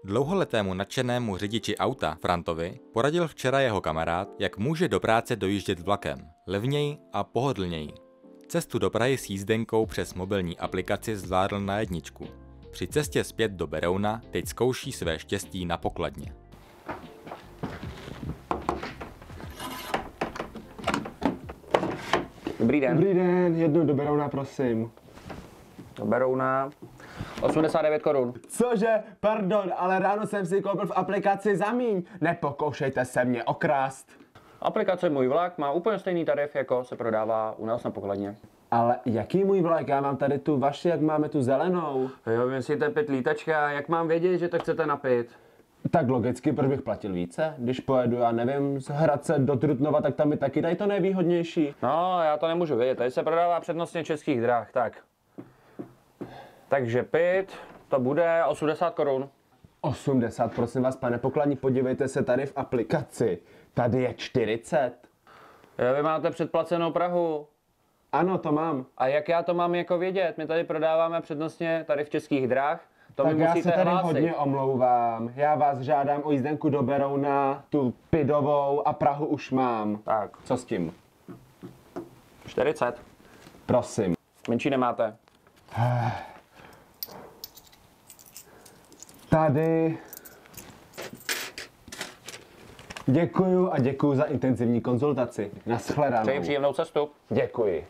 Dlouholetému nadšenému řidiči auta Frantovi poradil včera jeho kamarád, jak může do práce dojíždět vlakem. Levněji a pohodlněji. Cestu do Prahy s jízdenkou přes mobilní aplikaci zvládl na jedničku. Při cestě zpět do Berouna teď zkouší své štěstí na pokladně. Dobrý den. Dobrý den, jednu do Berouna, prosím. Do Berouna 89 korun. Cože? Pardon, ale ráno jsem si koupil v aplikaci za míň. Nepokoušejte se mě okrást. Aplikace Můj vlak má úplně stejný tarif, jako se prodává u nás na pokladně. Ale jaký můj vlak? Já mám tady tu vaši, jak máme tu zelenou. Jo, myslíte pit lítačka, jak mám vědět, že to chcete napít? Tak logicky, proč bych platil více? Když pojedu, já nevím, z Hradce do Trutnova, tak tam mi taky dají to nejvýhodnější. No, já to nemůžu vědět, tady se prodává přednostně Českých drah, tak. Takže pit, to bude 80 korun. 80, prosím vás, pane pokladní, podívejte se tady v aplikaci. Tady je 40. Jo, vy máte předplacenou Prahu. Ano, to mám. A jak já to mám jako vědět? My tady prodáváme přednostně tady v Českých drah. To Tak mi já musíte se tady hlásit. hodně omlouvám. Já vás žádám o jízdenku do Berouna, tu Pidovou a Prahu už mám. Tak, Co s tím? 40. Prosím. Menší nemáte. Tady. Děkuju a děkuju za intenzivní konzultaci. Nashledanou. Přeji příjemnou cestu. Děkuji.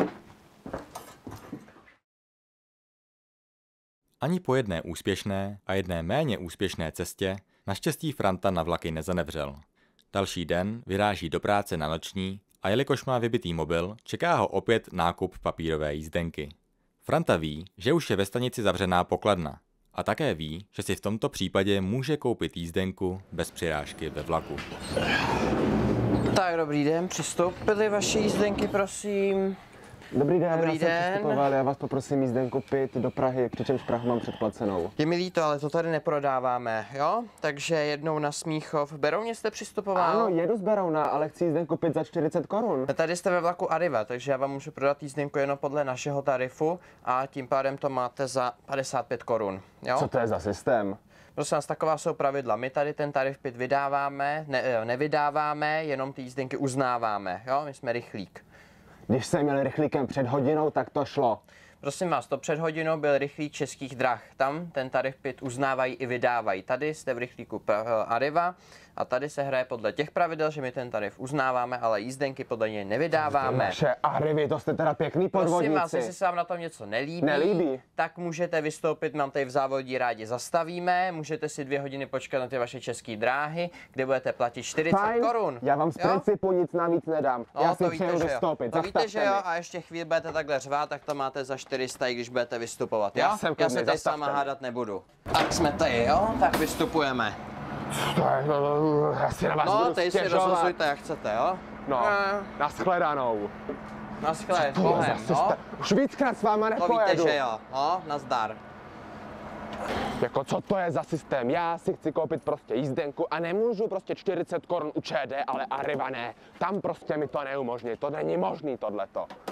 Ani po jedné úspěšné a jedné méně úspěšné cestě naštěstí Franta na vlaky nezanevřel. Další den vyráží do práce na noční a jelikož má vybitý mobil, čeká ho opět nákup papírové jízdenky. Franta ví, že už je ve stanici zavřená pokladna a také ví, že si v tomto případě může koupit jízdenku bez přirážky ve vlaku. Tak, dobrý den, přistoupili vaše jízdenky, prosím. Dobrý den, Dobrý já jsem den. přistupoval, já vás poprosím jízdenku PIT do Prahy, přičemž Prahu mám předplacenou. Je mi líto, ale to tady neprodáváme, jo? Takže jednou na Smíchov. V Berouně jste přistupoval? Ano, jedu z Berouna, ale chci jízdenku PIT za 40 korun. Tady jste ve vlaku Arriva, takže já vám můžu prodat jízdenku jenom podle našeho tarifu a tím pádem to máte za 55 korun, jo? Co to je za systém? Prosím vás, taková jsou pravidla. My tady ten tarif PIT vydáváme, nevydáváme, jenom ty jízdenky uznáváme, jo? My jsme rychlík. Když jsem měl rychlíkem před hodinou, tak to šlo. Prosím vás, to před hodinou byl rychlík Českých drah. Tam ten tarif PIT uznávají i vydávají. Tady jste v rychlíku Arriva a tady se hraje podle těch pravidel, že my ten tarif uznáváme, ale jízdenky podle něj nevydáváme. Naše Arrivy, to jste teda pěkný podvodníci. Prosím vás, jestli se vám na tom něco nelíbí, tak můžete vystoupit, mám tady v závodí rádi zastavíme, můžete si 2 hodiny počkat na ty vaše České dráhy, kde budete platit 40 korun. Já vám z principu nic navíc nedám. No, já to si víte, přeju že vystoupit. jo. To víte, že jo, Zastavte a ještě chvíli budete takhle řvát, tak to máte za 400, i když budete vystupovat, jo? Já jsem Já klidný, se tady s váma zastavte mě. hádat nebudu. Tak jsme tady, jo? Tak vystupujeme. Já si na vás No, budu teď si stěžovat. rozhazujte, jak chcete, jo? No, nashledanou. Naschle, To je za bohem, no. systém. Už víckrát s váma To nepojedu. víte, že jo, no, nazdar. Jako co to je za systém? Já si chci koupit prostě jízdenku a nemůžu prostě 40 korun u ČD, ale Arriva ne. Tam prostě mi to neumožní, to není možný tohleto.